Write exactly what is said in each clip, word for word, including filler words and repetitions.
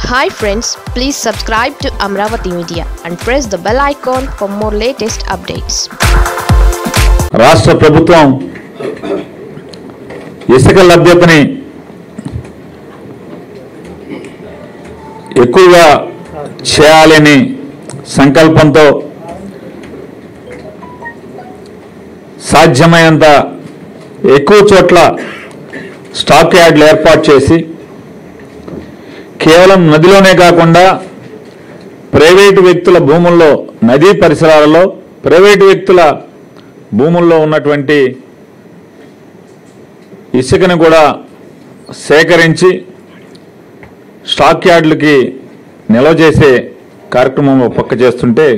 Hi friends, please subscribe to Amravati Media and press the bell icon for more latest updates. రాష్ట్ర ప్రభుత్వం ఇసుక లభ్యతని ఎక్కువగా చేయాలని సంకల్పంతో సాధ్యమైనంత ఎక్కువ చోట్ల స్టాక్ యార్డులు ఏర్పాటు చేసి కేవలం నదిలోనే కాకుండా ప్రైవేటు వ్యక్తుల భూముల్లో నదీ పరిసరాలలో ప్రైవేటు వ్యక్తుల భూముల్లో ఉన్నటువంటి ఇసుకను కూడా సేకరించి స్టాక్ యార్డులకి నిల్వ చేసే కార్యక్రమం పక్క చేస్తుంటే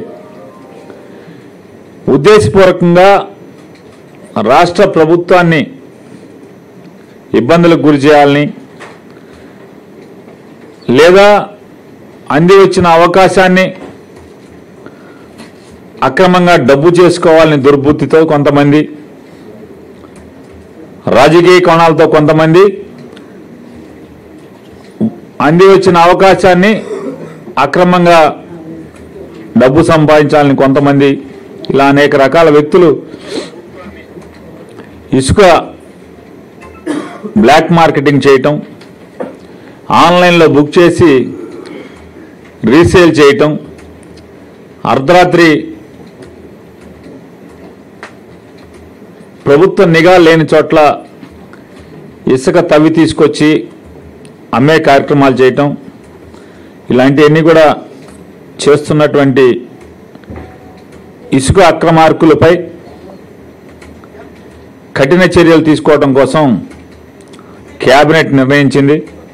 ఉద్దేశపూర్వకంగా రాష్ట్ర ప్రభుత్వాన్ని ఇబ్బందులకు గురి చేయాలని లేదా అంది వచ్చిన అవకాశాన్ని అక్రమంగా డబ్బు చేసుకోవాలని దుర్బుద్ధితో కొంతమంది, రాజకీయ కోణాలతో కొంతమంది, అంది వచ్చిన అవకాశాన్ని అక్రమంగా డబ్బు సంపాదించాలని కొంతమంది, ఇలా అనేక రకాల వ్యక్తులు ఇసుక బ్లాక్ మార్కెటింగ్ చేయటం, ఆన్లైన్లో బుక్ చేసి రీసేల్ చేయటం, అర్ధరాత్రి ప్రభుత్వ నిఘా లేని చోట్ల ఇసుక తవ్వి తీసుకొచ్చి అమ్మే కార్యక్రమాలు చేయటం, ఇలాంటివన్నీ కూడా చేస్తున్నటువంటి ఇసుక అక్రమార్కులపై కఠిన చర్యలు తీసుకోవడం కోసం కేబినెట్ నిర్ణయించింది.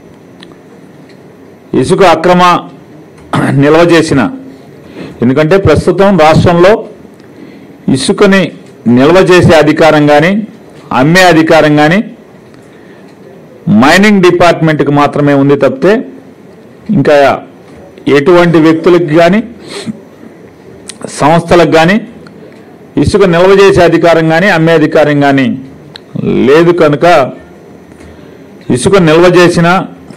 ఇసుక అక్రమ నిల్వ చేసిన, ఎందుకంటే ప్రస్తుతం రాష్ట్రంలో ఇసుకని నిల్వ చేసే అధికారం కానీ అమ్మే అధికారం కానీ మైనింగ్ డిపార్ట్మెంట్కి మాత్రమే ఉంది తప్పితే ఇంకా ఎటువంటి వ్యక్తులకు కానీ సంస్థలకు కానీ ఇసుక నిల్వ చేసే అధికారం కానీ అమ్మే అధికారం కానీ లేదు. కనుక ఇసుక నిల్వ చేసిన,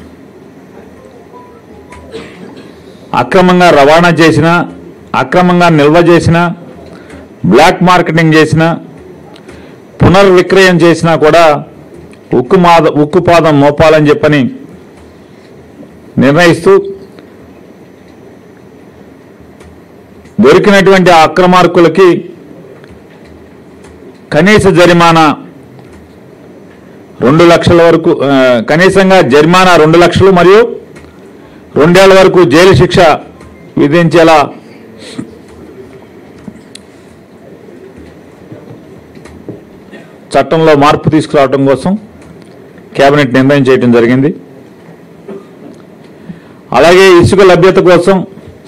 అక్రమంగా రవాణా చేసిన, అక్రమంగా నిల్వ చేసిన, బ్లాక్ మార్కెటింగ్ చేసిన, పునర్విక్రయం చేసినా కూడా ఉక్కు మాద ఉక్కుపాదం మోపాలని చెప్పని నిర్ణయిస్తూ దొరికినటువంటి ఆ అక్రమార్కులకి కనీస జరిమానా రెండు లక్షల వరకు, కనీసంగా జరిమానా రెండు లక్షలు మరియు రెండేళ్ల వరకు జైలు శిక్ష విధించేలా చట్టంలో మార్పు తీసుకురావడం కోసం కేబినెట్ నిర్ణయం చేయడం జరిగింది. అలాగే ఇసుక లభ్యత కోసం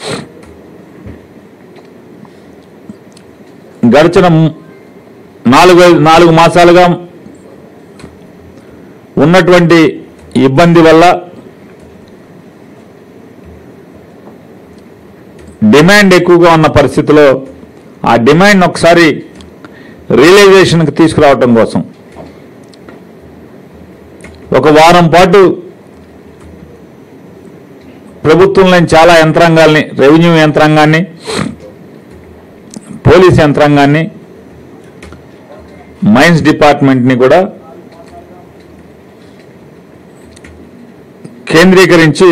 గడిచిన నాలుగు నాలుగు మాసాలుగా ఉన్నటువంటి ఇబ్బంది వల్ల డిమాండ్ ఎక్కువగా ఉన్న పరిస్థితిలో ఆ డిమాండ్ ఒకసారి రియలైజేషన్కి తీసుకురావటం కోసం ఒక వారం పాటు ప్రభుత్వంలోని చాలా యంత్రాంగాల్ని, రెవెన్యూ యంత్రాంగాన్ని, పోలీస్ యంత్రాంగాన్ని, మైన్స్ డిపార్ట్మెంట్ని కూడా కేంద్రీకరించి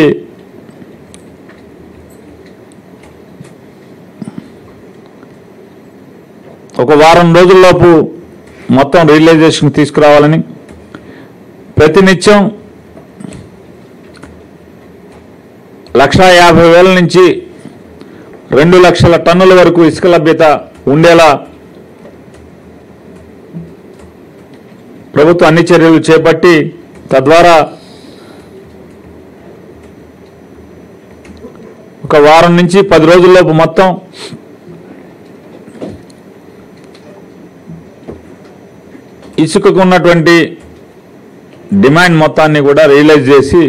ఒక వారం రోజుల్లోపు మొత్తం రియలైజేషన్ తీసుకురావాలని, ప్రతినిత్యం లక్ష యాభై వేల నుంచి రెండు లక్షల టన్నుల వరకు ఇసుక లభ్యత ఉండేలా ప్రభుత్వం అన్ని చర్యలు చేపట్టి తద్వారా ఒక వారం నుంచి పది రోజుల్లోపు మొత్తం ఇసుకకు ఉన్నటువంటి డిమాండ్ మొత్తాన్ని కూడా రియలైజ్ చేసి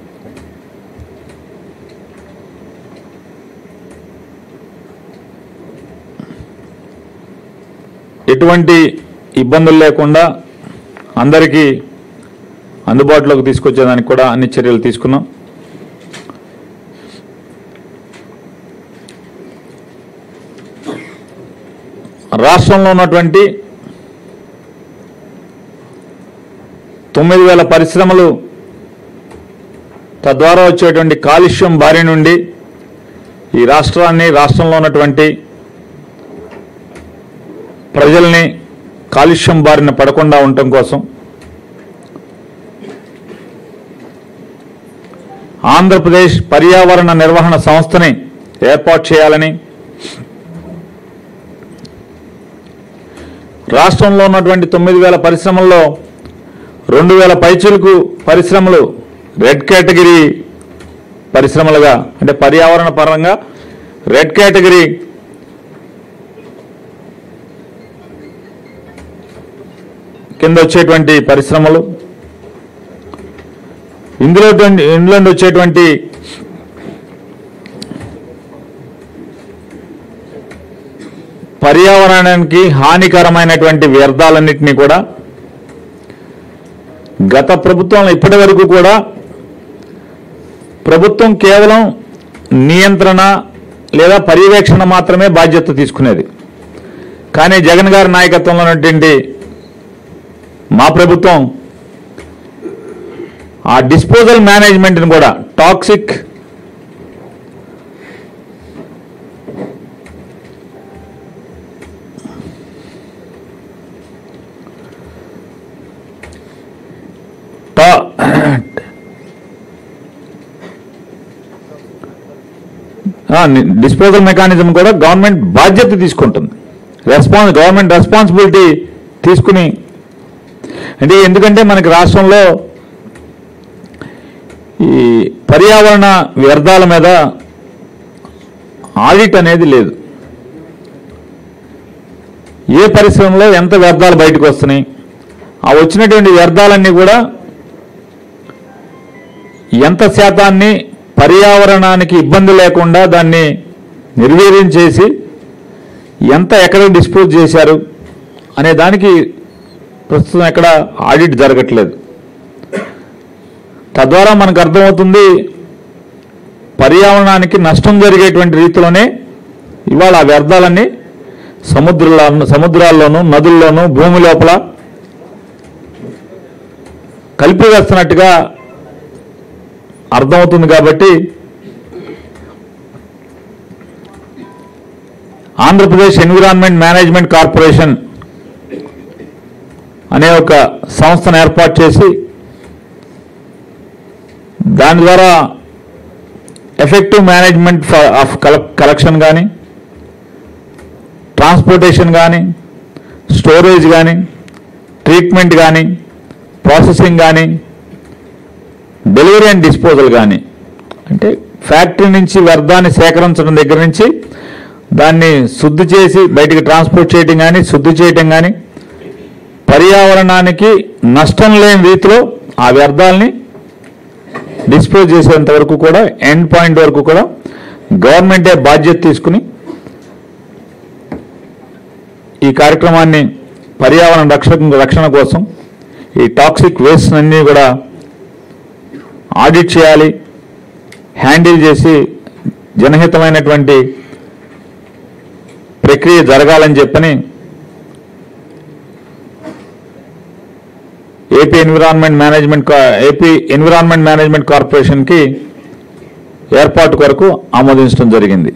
ఎటువంటి ఇబ్బందులు లేకుండా అందరికీ అందుబాటులోకి తీసుకొచ్చేదానికి కూడా అన్ని చర్యలు తీసుకున్నాం. రాష్ట్రంలో ఉన్నటువంటి తొమ్మిది వేల పరిశ్రమలు తద్వారా వచ్చేటువంటి కాలుష్యం బారి నుండి ఈ రాష్ట్రాన్ని, రాష్ట్రంలో ఉన్నటువంటి ప్రజల్ని కాలుష్యం బారిన పడకుండా ఉండటం కోసం ఆంధ్రప్రదేశ్ పర్యావరణ నిర్వహణ సంస్థని ఏర్పాటు చేయాలని, రాష్ట్రంలో ఉన్నటువంటి తొమ్మిది వేల పరిశ్రమల్లో రెండు వేల పైచిలకు పరిశ్రమలు రెడ్ కేటగిరీ పరిశ్రమలుగా, అంటే పర్యావరణ పరంగా రెడ్ కేటగిరీ కింద వచ్చేటువంటి పరిశ్రమలు, ఇందులో ఇందులో వచ్చేటువంటి పర్యావరణానికి హానికరమైనటువంటి వ్యర్థాలన్నింటినీ కూడా గత ప్రభుత్వంలో ఇప్పటి వరకు కూడా ప్రభుత్వం కేవలం నియంత్రణ లేదా పర్యవేక్షణ మాత్రమే బాధ్యత తీసుకునేది. కానీ జగన్ గారి నాయకత్వంలో ఉన్నటువంటి మా ప్రభుత్వం ఆ డిస్పోజల్ మేనేజ్మెంట్ని కూడా టాక్సిక్ డిస్పోజల్ మెకానిజం కూడా గవర్నమెంట్ బాధ్యత తీసుకుంటుంది, రెస్పాన్స్ గవర్నమెంట్ రెస్పాన్సిబిలిటీ తీసుకుని. అంటే ఎందుకంటే మనకి రాష్ట్రంలో ఈ పర్యావరణ వ్యర్థాల మీద ఆడిట్ అనేది లేదు. ఏ పరిశ్రమలో ఎంత వ్యర్థాలు బయటకు వస్తున్నాయి, ఆ వచ్చినటువంటి వ్యర్థాలన్నీ కూడా ఎంత శాతాన్ని పర్యావరణానికి ఇబ్బంది లేకుండా దాన్ని నిర్వీర్యం చేసి ఎంత ఎక్కడ డిస్పోజ్ చేశారు అనే దానికి ప్రస్తుతం ఎక్కడ ఆడిట్ జరగట్లేదు. తద్వారా మనకు అర్థమవుతుంది పర్యావరణానికి నష్టం జరిగేటువంటి రీతిలోనే ఇవాళ ఆ వ్యర్థాలన్నీ సముద్రాల్లో సముద్రాల్లోనూ నదుల్లోనూ భూమి లోపల కలిపివేస్తున్నట్టుగా అర్థమవుతుంది. కాబట్టి ఆంధ్రప్రదేశ్ ఎన్విరాన్మెంట్ మేనేజ్మెంట్ కార్పొరేషన్ అనే ఒక సంస్థను ఏర్పాటు చేసి దాని ద్వారా ఎఫెక్టివ్ మేనేజ్మెంట్ ఆఫ్ కలెక్షన్ కానీ, ట్రాన్స్పోర్టేషన్ కానీ, స్టోరేజ్ కానీ, ట్రీట్మెంట్ కానీ, ప్రాసెసింగ్ కానీ, డెలివరీ అండ్ డిస్పోజల్ కానీ, అంటే ఫ్యాక్టరీ నుంచి వ్యర్థాన్ని సేకరించడం దగ్గర నుంచి దాన్ని శుద్ధి చేసి బయటికి ట్రాన్స్పోర్ట్ చేయడం కానీ, శుద్ధి చేయడం కానీ, పర్యావరణానికి నష్టం లేని రీతిలో ఆ వ్యర్థాలని డిస్పోజ్ చేసేంత వరకు కూడా ఎండ్ పాయింట్ వరకు కూడా గవర్నమెంటే బాధ్యత తీసుకుని ఈ కార్యక్రమాన్ని పర్యావరణ రక్షణ రక్షణ కోసం ఈ టాక్సిక్ వేస్ట్ అన్నీ కూడా ఆడిట్ చేయాలి, హ్యాండిల్ చేసి జనహితమైనటువంటి ప్రక్రియ జరగాలని చెప్పని AP environment management AP environment management కార్పొరేషన్కి ఏర్పాటు కొరకు ఆమోదించడం జరిగింది.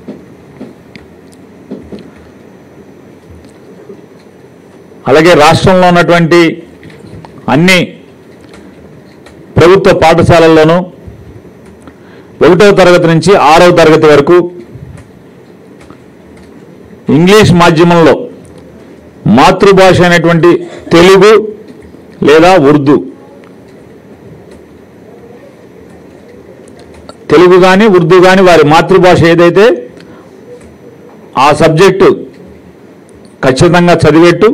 అలాగే రాష్ట్రంలో ఉన్నటువంటి అన్ని ప్రభుత్వ పాఠశాలల్లోనూ ఒకటవ తరగతి నుంచి ఆరవ తరగతి వరకు ఇంగ్లీష్ మాధ్యమంలో మాతృభాష అయినటువంటి తెలుగు లేదా ఉర్దూ, తెలుగు కానీ ఉర్దూ కానీ వారి మాతృభాష ఏదైతే ఆ సబ్జెక్టు ఖచ్చితంగా చదివేట్టు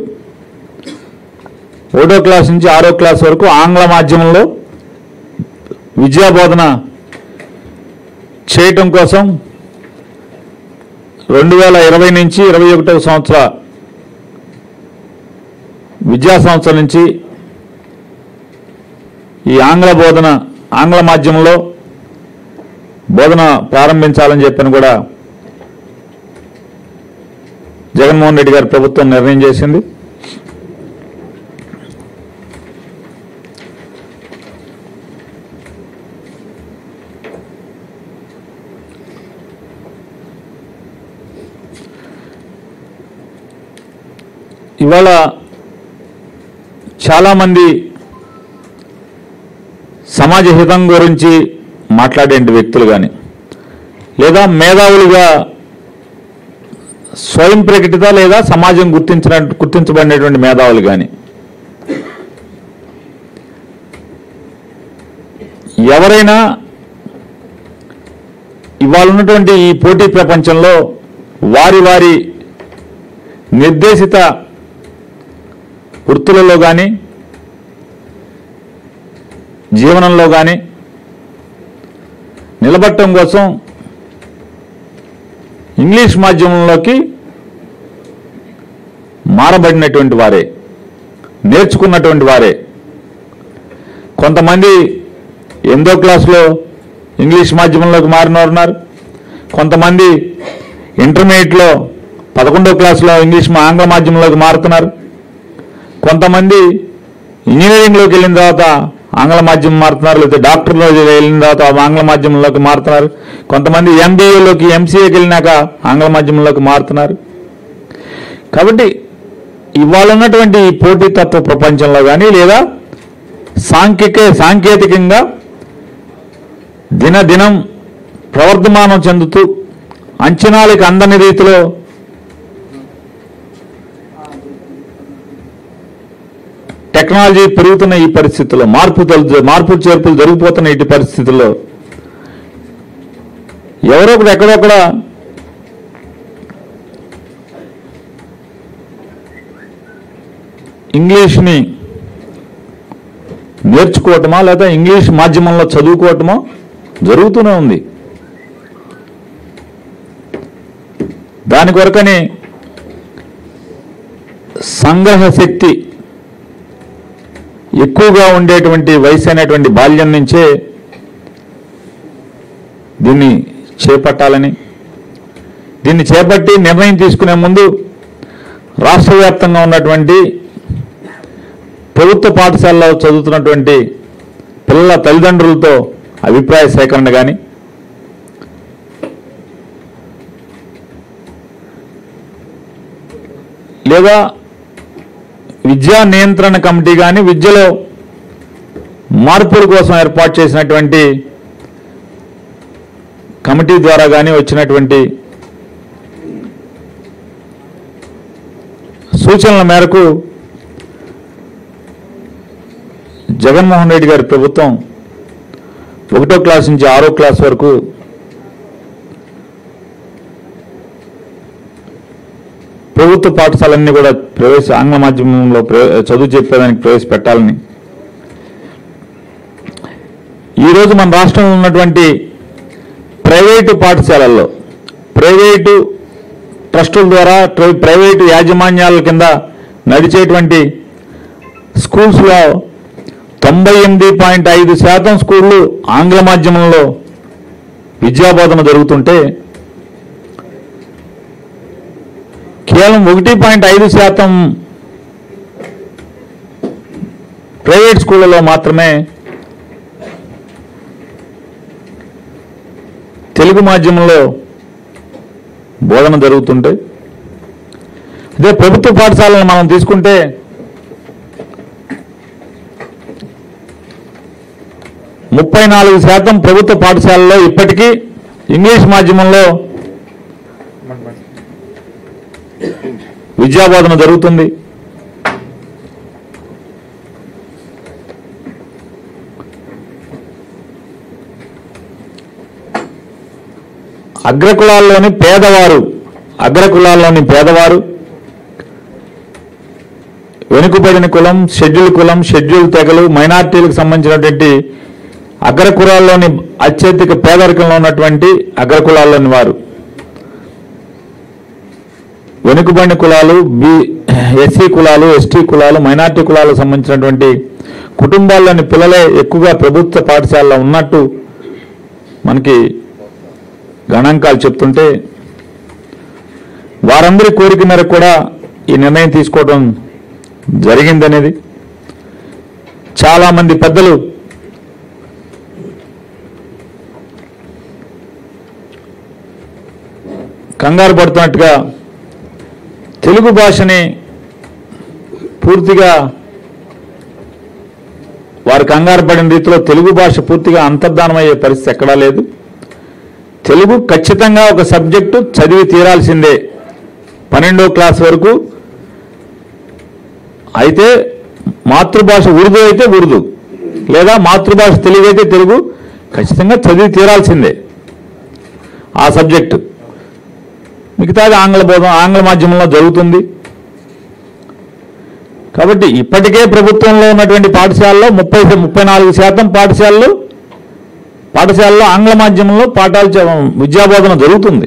ఒకటో క్లాస్ నుంచి ఆరో క్లాస్ వరకు ఆంగ్ల మాధ్యమంలో విద్యాబోధన చేయటం కోసం రెండు వేల ఇరవై నుంచి ఇరవై ఒకటవ సంవత్సర విద్యా సంవత్సరం నుంచి ఈ ఆంగ్ల బోధన ఆంగ్ల మాధ్యమంలో బోధన ప్రారంభించాలని చెప్పని కూడా జగన్మోహన్ రెడ్డి గారి ప్రభుత్వం నిర్ణయం చేసింది. ఇవాళ చాలామంది సమాజ హితం గురించి మాట్లాడే వ్యక్తులు కానీ లేదా మేధావులుగా స్వయం ప్రకటిత లేదా సమాజం గుర్తించిన గుర్తించబడినటువంటి మేధావులు కానీ ఎవరైనా ఇవాళ ఉన్నటువంటి ఈ పోటీ ప్రపంచంలో వారి వారి నిర్దేశిత వృత్తులలో కానీ జీవనంలో కానీ నిలబడటం కోసం ఇంగ్లీష్ మాధ్యమంలోకి మారబడినటువంటి వారే, నేర్చుకున్నటువంటి వారే. కొంతమంది ఎనిమిదో క్లాసులో ఇంగ్లీష్ మాధ్యమంలోకి మారినవారు ఉన్నారు. కొంతమంది ఇంటర్మీడియట్లో పదకొండో క్లాసులో ఇంగ్లీష్ ఆంగ్ల మాధ్యమంలోకి మారుతున్నారు. కొంతమంది ఇంజనీరింగ్లోకి వెళ్ళిన తర్వాత ఆంగ్ల మాధ్యమం మారుతున్నారు, లేకపోతే డాక్టర్లో వెళ్ళిన తర్వాత ఆంగ్ల మాధ్యమంలోకి మారుతున్నారు. కొంతమంది ఎంబీఏలోకి ఎంసీఏకి వెళ్ళినాక ఆంగ్ల మాధ్యమంలోకి మారుతున్నారు. కాబట్టి ఇవాళ ఉన్నటువంటి ఈ పోటీతత్వ ప్రపంచంలో కానీ లేదా సాంకేతిక సాంకేతికంగా దినదినం ప్రవర్ధమానం చెందుతూ అంచనాలకు అందని రీతిలో టెక్నాలజీ పెరుగుతున్న ఈ పరిస్థితుల్లో మార్పు మార్పు చేర్పులు జరిగిపోతున్న ఇటు పరిస్థితుల్లో ఎవరో ఒకటి ఎక్కడొక్కడ ఇంగ్లీష్ని నేర్చుకోవటమా లేదా ఇంగ్లీష్ మాధ్యమంలో చదువుకోవటమో జరుగుతూనే ఉంది. దాని కొరకని సంగ్రహ శక్తి ఎక్కువగా ఉండేటువంటి వయసు అయినటువంటి బాల్యం నుంచే దీన్ని చేపట్టాలని, దీన్ని చేపట్టి నిర్ణయం తీసుకునే ముందు రాష్ట్ర వ్యాప్తంగా ఉన్నటువంటి ప్రభుత్వ పాఠశాలలో చదువుతున్నటువంటి పిల్లల తల్లిదండ్రులతో అభిప్రాయ సేకరణ కానీ లేదా విద్యా నియంత్రణ కమిటీ కానీ విద్యలో మార్పుల కోసం ఏర్పాటు చేసినటువంటి కమిటీ ద్వారా కానీ వచ్చినటువంటి సూచనల మేరకు జగన్మోహన్ రెడ్డి గారి ప్రభుత్వం ఒకటో క్లాస్ నుంచి ఆరో క్లాస్ వరకు ప్రభుత్వ పాఠశాలన్నీ కూడా ప్రవేశ ఆంగ్ల మాధ్యమంలో చదువు చెప్పేదానికి ప్రవేశపెట్టాలని ఈరోజు మన రాష్ట్రంలో ఉన్నటువంటి ప్రైవేటు పాఠశాలల్లో ప్రైవేటు ట్రస్టుల ద్వారా ప్రైవేటు యాజమాన్యాల కింద నడిచేటువంటి స్కూల్స్లో తొంభై ఎనిమిది పాయింట్ ఐదు శాతం స్కూళ్ళు ఆంగ్ల మాధ్యమంలో విద్యాబోధన జరుగుతుంటే కేవలం ఒకటి పాయింట్ ఐదు శాతం ప్రైవేట్ స్కూళ్ళలో మాత్రమే తెలుగు మాధ్యమంలో బోధన జరుగుతుంటాయి. అదే ప్రభుత్వ పాఠశాలను మనం తీసుకుంటే ముప్పై నాలుగు శాతం ప్రభుత్వ పాఠశాలలో ఇప్పటికీ ఇంగ్లీష్ మాధ్యమంలో విద్యాబోధన జరుగుతుంది. అగ్రకులాల్లోని పేదవారు అగ్రకులాల్లోని పేదవారు వెనుకబడిన కులం, షెడ్యూల్ కులం, షెడ్యూల్ తెగలు, మైనార్టీలకు సంబంధించినటువంటి అగ్రకులాల్లోని అత్యధిక పేదరికంలో ఉన్నటువంటి అగ్రకులాల్లోని వారు, వెనుకబడిన కులాలు, బి ఎస్సీ కులాలు, ఎస్టీ కులాలు, మైనార్టీ కులాలకు సంబంధించినటువంటి కుటుంబాల్లోని పిల్లలే ఎక్కువగా ప్రభుత్వ పాఠశాలలో ఉన్నట్టు మనకి గణాంకాలు చెప్తుంటే వారందరి కోరిక మేరకు కూడా ఈ నిర్ణయం తీసుకోవడం జరిగిందనేది చాలామంది పెద్దలు కంగారు పడుతున్నట్టుగా తెలుగు భాషని పూర్తిగా వారు కంగారు పడిన రీతిలో తెలుగు భాష పూర్తిగా అంతర్ధానమయ్యే పరిస్థితి ఎక్కడా లేదు. తెలుగు ఖచ్చితంగా ఒక సబ్జెక్టు చదివి తీరాల్సిందే పన్నెండో క్లాస్ వరకు. అయితే మాతృభాష ఉర్దూ అయితే ఉర్దూ, లేదా మాతృభాష తెలుగు అయితే తెలుగు ఖచ్చితంగా చదివి తీరాల్సిందే ఆ సబ్జెక్టు. మిగతాది ఆంగ్ల బోధన ఆంగ్ల మాధ్యమంలో జరుగుతుంది. కాబట్టి ఇప్పటికే ప్రభుత్వంలో ఉన్నటువంటి పాఠశాలలో ముప్పై ముప్పై నాలుగు శాతం పాఠశాలలు పాఠశాలలో ఆంగ్ల మాధ్యమంలో పాఠాలు విద్యాబోధన జరుగుతుంది.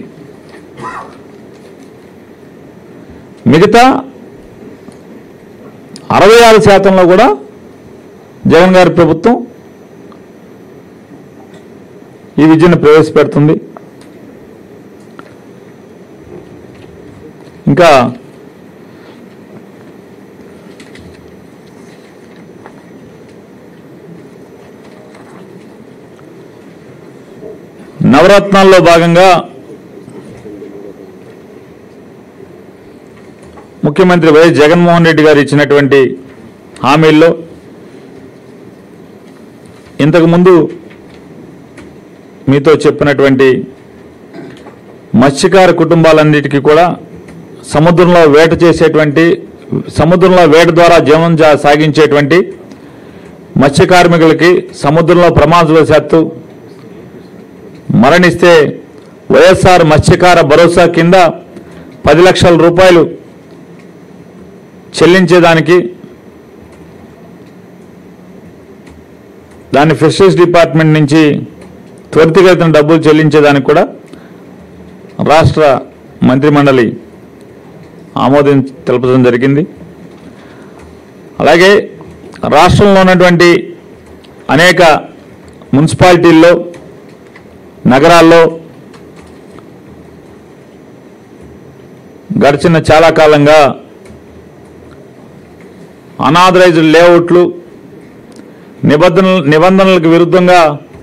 మిగతా అరవై ఆరు శాతంలో కూడా జగన్ గారి ప్రభుత్వం ఈ విద్యను ప్రవేశపెడుతుంది. ఇంకా నవరత్నాల్లో భాగంగా ముఖ్యమంత్రి వైఎస్ జగన్మోహన్ రెడ్డి గారు ఇచ్చినటువంటి హామీల్లో ఇంతకుముందు మీతో చెప్పినటువంటి మత్స్యకార కుటుంబాలన్నిటికీ కూడా సముద్రంలో వేట చేసేటువంటి సముద్రంలో వేట ద్వారా జీవనం సాగించేటువంటి మత్స్య కార్మికులకి సముద్రంలో ప్రమాదవశాత్తు మరణిస్తే వైఎస్ఆర్ మత్స్యకార భరోసా కింద పది లక్షల రూపాయలు చెల్లించేదానికి దాన్ని ఫిషరీస్ డిపార్ట్మెంట్ నుంచి త్వరితగతిన డబ్బులు చెల్లించేదానికి కూడా రాష్ట్ర మంత్రిమండలి ఆమోదం తెలపడం జరిగింది. అలాగే రాష్ట్రంలో ఉన్నటువంటి అనేక మున్సిపాలిటీల్లో నగరాల్లో గడిచిన చాలా కాలంగా అనాథరైజ్డ్ లేఅవుట్లు నిబంధనలు నిబంధనలకు విరుద్ధంగా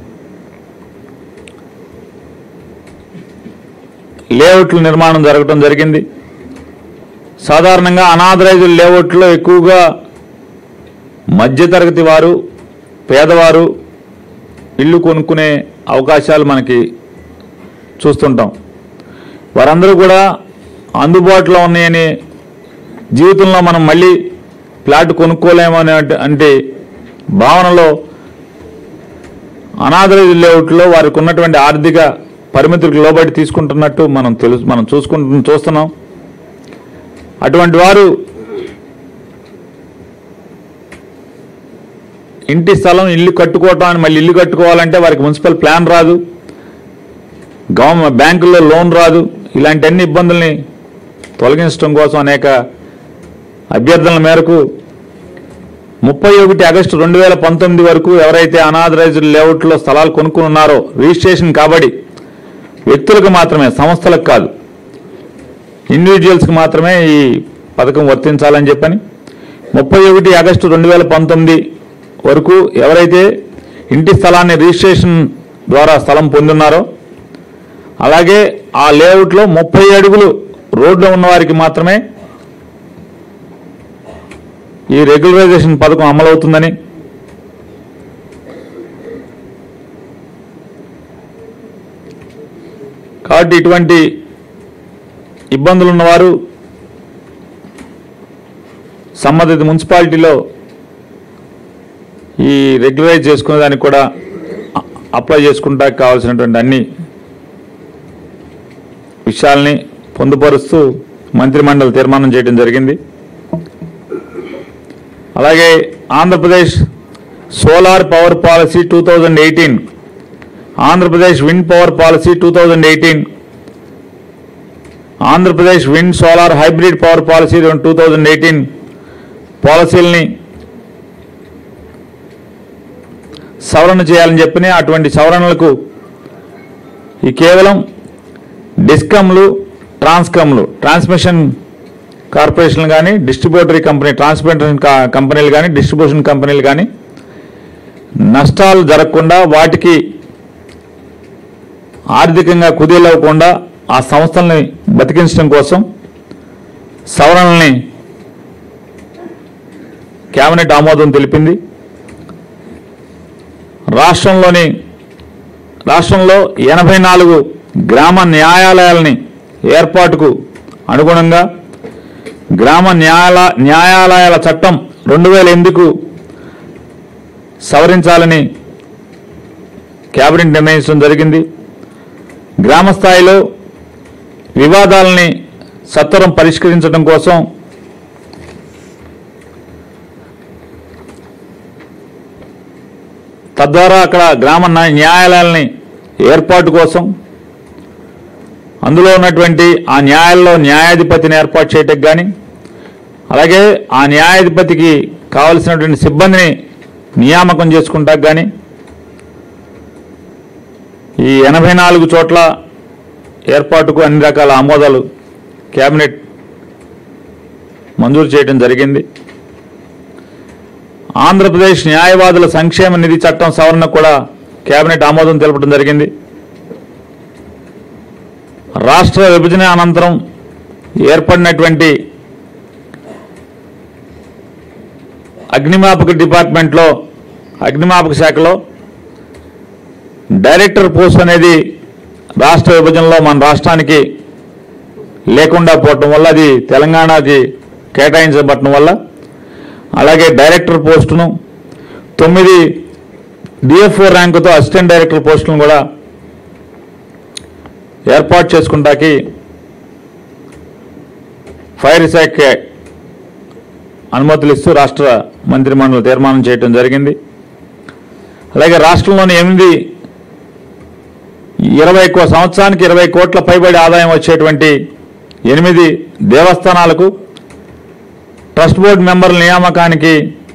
లేఅవుట్ల నిర్మాణం జరగడం జరిగింది. సాధారణంగా అనాథరైజ్డ్ లేఅవుట్లో ఎక్కువగా మధ్యతరగతి వారు పేదవారు ఇల్లు కొనుక్కునే అవకాశాలు మనకి చూస్తుంటాం. వారందరూ కూడా అందుబాటులో ఉన్నాయని జీవితంలో మనం మళ్ళీ ప్లాట్ కొనుక్కోలేమని అంటే భావనలో అనాథరైజ్డ్ లేఅవుట్లో వారికి ఉన్నటువంటి ఆర్థిక పరిమితులకు లోబడి తీసుకుంటున్నట్టు మనం తెలుసు మనం చూసుకుంటు చూస్తున్నాం. అటువంటి వారు ఇంటి స్థలం ఇల్లు కట్టుకోవటానికి మళ్ళీ ఇల్లు కట్టుకోవాలంటే వారికి మున్సిపల్ ప్లాన్ రాదు, గవర్నమెంట్ బ్యాంకుల్లో లోన్ రాదు. ఇలాంటి అన్ని ఇబ్బందుల్ని తొలగించడం కోసం అనేక అభ్యర్థనల మేరకు ముప్పై ఒకటి ఆగస్టు రెండు వేల పంతొమ్మిది వరకు ఎవరైతే అనాథరైజ్డ్ లేఅవుట్లో స్థలాలు కొనుక్కుని ఉన్నారో రిజిస్ట్రేషన్ కాబడి వ్యక్తులకు మాత్రమే, సంస్థలకు కాదు, ఇండివిజువల్స్కి మాత్రమే ఈ పథకం వర్తించాలని చెప్పని ముప్పై ఒకటి ఆగస్టు రెండు వేల పంతొమ్మిది వరకు ఎవరైతే ఇంటి స్థలాన్ని రిజిస్ట్రేషన్ ద్వారా స్థలం పొందున్నారో అలాగే ఆ లేఅవుట్లో ముప్పై అడుగులు రోడ్లో ఉన్నవారికి మాత్రమే ఈ రెగ్యులరైజేషన్ పథకం అమలవుతుందని కాబట్టి ఇటువంటి ఇబ్బందులు ఉన్నవారు సంబంధిత మున్సిపాలిటీలో ఈ రెగ్యులరైజ్ చేసుకునేదానికి కూడా అప్లై చేసుకుంటా కావాల్సినటువంటి అన్ని విషయాల్ని పొందుపరుస్తూ మంత్రిమండలి తీర్మానం చేయడం జరిగింది. అలాగే Andhra Pradesh solar power policy two thousand eighteen, Andhra Pradesh wind power policy two thousand eighteen, Andhra Pradesh wind solar hybrid power policy two thousand eighteen పాలసీలని సవరణ చేయాలని చెప్పిన అటువంటి సవరణలకు ఈ కేవలం డిస్కమ్లు ట్రాన్స్కమ్లు ట్రాన్స్మిషన్ కార్పొరేషన్లు కానీ డిస్ట్రిబ్యూటరీ కంపెనీ ట్రాన్స్మిషన్ కంపెనీలు కానీ డిస్ట్రిబ్యూషన్ కంపెనీలు కానీ నష్టాలు జరగకుండా వాటికి ఆర్థికంగా కుదేలవ్వకుండా ఆ సంస్థల్ని బతికించడం కోసం సవరణల్ని కేబినెట్ ఆమోదం తెలిపింది. రాష్ట్రంలోని రాష్ట్రంలో ఎనభై నాలుగు గ్రామ న్యాయాలయాలని ఏర్పాటుకు అనుగుణంగా గ్రామ న్యాయాల న్యాయాలయాల చట్టం రెండు వేల ఎనిమిదికు సవరించాలని కేబినెట్ నిర్ణయించడం జరిగింది. గ్రామ స్థాయిలో వివాదాలని సత్వరం పరిష్కరించడం కోసం తద్వారా అక్కడ గ్రామ న్యాయాలయాలని ఏర్పాటు కోసం అందులో ఉన్నటువంటి ఆ న్యాయాల్లో న్యాయాధిపతిని ఏర్పాటు చేయటం కానీ అలాగే ఆ న్యాయాధిపతికి కావలసినటువంటి సిబ్బందిని నియామకం చేసుకుంటాకు కానీ ఈ ఎనభై నాలుగు చోట్ల ఏర్పాటుకు అన్ని రకాల ఆమోదాలు కేబినెట్ మంజూరు చేయడం జరిగింది. ఆంధ్రప్రదేశ్ న్యాయవాదుల సంక్షేమ నిధి చట్టం సవరణ కూడా కేబినెట్ ఆమోదం తెలపడం జరిగింది. రాష్ట్ర విభజన అనంతరం ఏర్పడినటువంటి అగ్నిమాపక డిపార్ట్మెంట్లో అగ్నిమాపక శాఖలో డైరెక్టర్ పోస్ట్ అనేది రాష్ట్ర విభజనలో మన రాష్ట్రానికి లేకుండా పోవటం వల్ల అది తెలంగాణకి కేటాయించబడటం వల్ల అలాగే డైరెక్టర్ పోస్టును తొమ్మిది డిఎఫ్ఓ ర్యాంకుతో అసిస్టెంట్ డైరెక్టర్ పోస్టులను కూడా ఏర్పాటు చేసుకుంటాకి ఫైర్ శాఖ అనుమతులు ఇస్తూ రాష్ట్ర మంత్రిమండలి తీర్మానం చేయడం జరిగింది. అలాగే రాష్ట్రంలోని ఎనిమిది ఇరవై సంవత్సరానికి ఇరవై కోట్ల పైబడి ఆదాయం వచ్చేటువంటి ఎనిమిది దేవస్థానాలకు ట్రస్ట్ బోర్డు మెంబర్ల నియామకానికి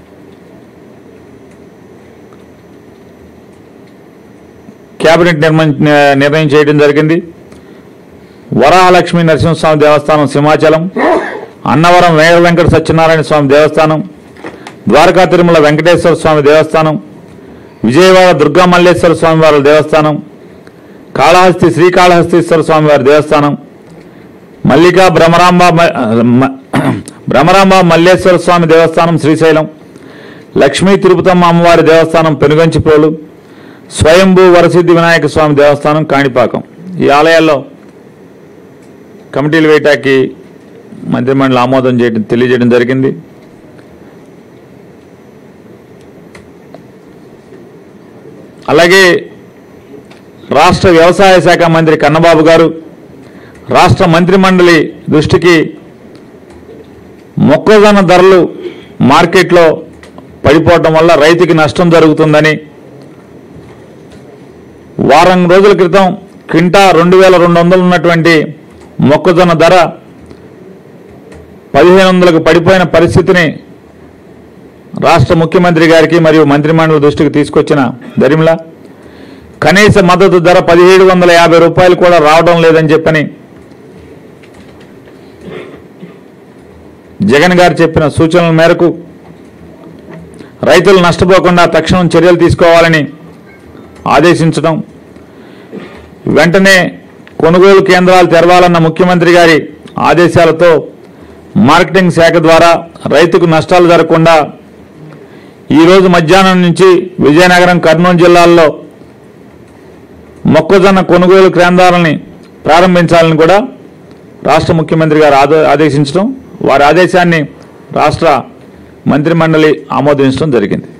కేబినెట్ నిర్ణయం చేయడం జరిగింది. వరాహలక్ష్మి నరసింహస్వామి దేవస్థానం సింహాచలం, అన్నవరం వేర వెంకట సత్యనారాయణ స్వామి దేవస్థానం, ద్వారకా తిరుమల వెంకటేశ్వర స్వామి దేవస్థానం, విజయవాడ దుర్గా మల్లేశ్వర స్వామి వారి దేవస్థానం, కాళహస్తి శ్రీకాళహస్తీశ్వర స్వామి వారి దేవస్థానం, మల్లికా భ్రమరాంబ భ్రమరాంబ మల్లేశ్వర స్వామి దేవస్థానం శ్రీశైలం, లక్ష్మీ తిరుపతమ్మ అమ్మవారి దేవస్థానం పెనుగంచిప్రోలు, స్వయంభూ వరసిద్ధి వినాయక స్వామి దేవస్థానం కాణిపాకం. ఈ ఆలయాల్లో కమిటీలు వేయటానికి మంత్రిమండలి ఆమోదం చేయడం తెలియజేయడం జరిగింది. అలాగే రాష్ట్ర వ్యవసాయ శాఖ మంత్రి కన్నబాబు గారు రాష్ట్ర మంత్రిమండలి దృష్టికి మొక్కజొన్న ధరలు మార్కెట్లో పడిపోవటం వల్ల రైతుకి నష్టం జరుగుతుందని వారం రోజుల క్రితం క్వింటా రెండు వేల రెండు వందలు ఉన్నటువంటి మొక్కజొన్న ధర పదిహేను వందలకు పడిపోయిన పరిస్థితిని రాష్ట్ర ముఖ్యమంత్రి గారికి మరియు మంత్రిమండలి దృష్టికి తీసుకొచ్చిన దరిమిలా కనీస మద్దతు ధర పదిహేడు వందల యాభై రూపాయలు కూడా రావడం లేదని చెప్పని జగన్ గారు చెప్పిన సూచనల మేరకు రైతులు నష్టపోకుండా తక్షణం చర్యలు తీసుకోవాలని ఆదేశించడం, వెంటనే కొనుగోలు కేంద్రాలు తెరవాలన్న ముఖ్యమంత్రి గారి ఆదేశాలతో మార్కెటింగ్ శాఖ ద్వారా రైతుకు నష్టాలు జరగకుండా ఈరోజు మధ్యాహ్నం నుంచి విజయనగరం, కర్నూలు జిల్లాల్లో మొక్కజొన్న కొనుగోలు కేంద్రాలని ప్రారంభించాలని కూడా రాష్ట్ర ముఖ్యమంత్రి గారు ఆదేశించడం, వారి ఆదేశాన్ని రాష్ట్ర మంత్రిమండలి ఆమోదించడం జరిగింది.